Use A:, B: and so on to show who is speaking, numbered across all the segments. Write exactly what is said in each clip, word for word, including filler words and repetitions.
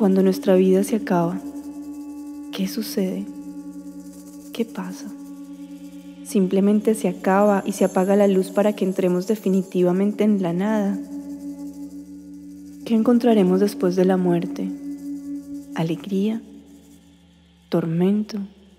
A: Cuando nuestra vida se acaba, ¿qué sucede? ¿Qué pasa? Simplemente se acaba y se apaga la luz para que entremos definitivamente en la nada. ¿Qué encontraremos después de la muerte? ¿Alegría? ¿Tormento?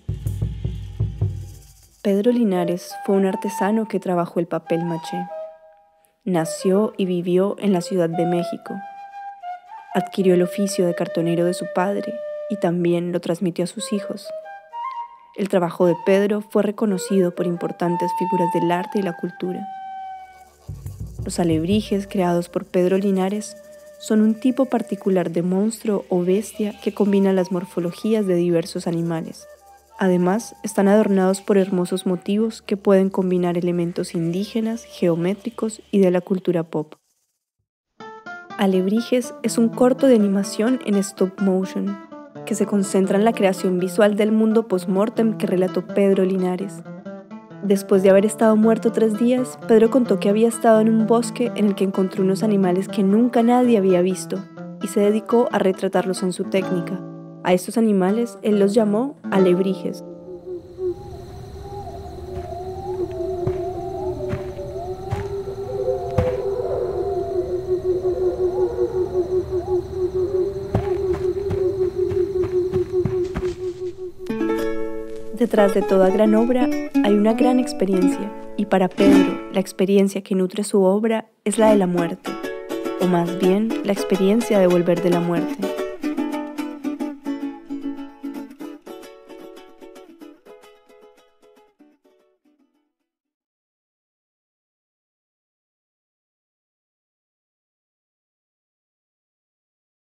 A: Pedro Linares fue un artesano que trabajó el papel maché. Nació y vivió en la Ciudad de México. Adquirió el oficio de cartonero de su padre y también lo transmitió a sus hijos. El trabajo de Pedro fue reconocido por importantes figuras del arte y la cultura. Los alebrijes creados por Pedro Linares son un tipo particular de monstruo o bestia que combina las morfologías de diversos animales. Además, están adornados por hermosos motivos que pueden combinar elementos indígenas, geométricos y de la cultura pop. Alebrijes es un corto de animación en stop motion, que se concentra en la creación visual del mundo post-mortem que relató Pedro Linares. Después de haber estado muerto tres días, Pedro contó que había estado en un bosque en el que encontró unos animales que nunca nadie había visto y se dedicó a retratarlos en su técnica. A estos animales él los llamó alebrijes. Detrás de toda gran obra hay una gran experiencia, y para Pedro, la experiencia que nutre su obra es la de la muerte, o más bien, la experiencia de volver de la muerte.